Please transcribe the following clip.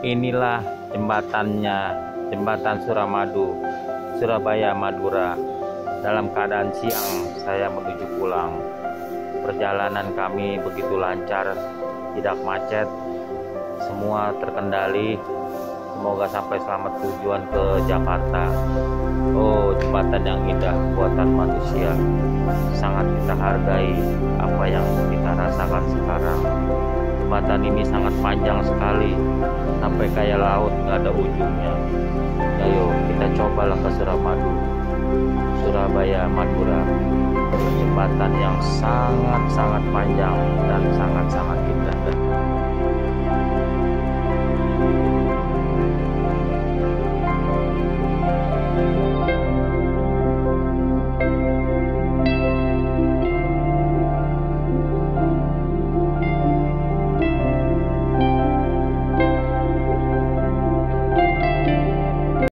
Inilah jembatannya, jembatan Suramadu, Surabaya, Madura. Dalam keadaan siang saya menuju pulang. Perjalanan kami begitu lancar, tidak macet, semua terkendali. Semoga sampai selamat tujuan ke Jakarta. Oh, jembatan yang indah buatan manusia. Sangat kita hargai apa yang kita rasakan sekarang. Jembatan ini sangat panjang sekali, sampai kayak laut, nggak ada ujungnya. Ayo kita cobalah ke Suramadu, Surabaya, Madura. Jembatan yang sangat-sangat panjang dan sangat-sangat indah.